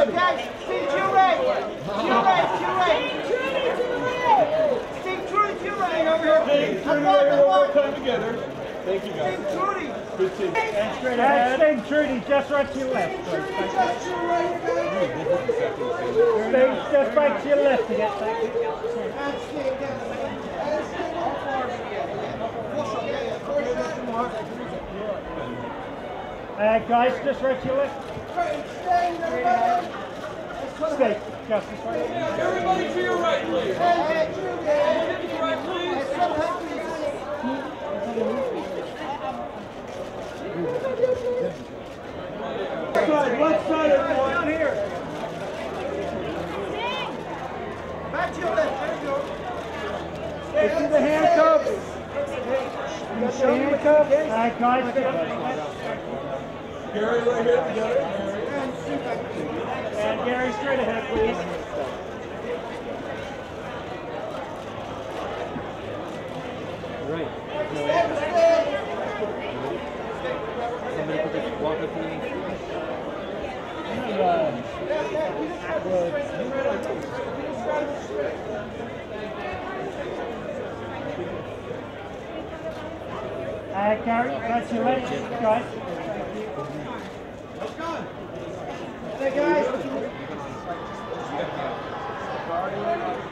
right, guys. Steve, to your right. To your right, to your right. Steve, Trudie, to your right. Over here. Trudie, one more time together. Thank you, guys. Steve, Trudie. Good team. And straight ahead. Steve, Trudie, just right to your left. Trudie, just to your right, guys. Steve, just right to your left to get that. That's Steve, guys. Guys, just right to your left. Stay, just this way. Everybody to your right, please. To your right, please. Left side, everyone. Down here. Back to your left. This is the handcuffs. You got the handcuffs. Alright, guys. Gary, right here together. And Gary, straight ahead, please. Right. Somebody could just walk up to me. Gary, that's your left, guys. Let's go. Hey, guys.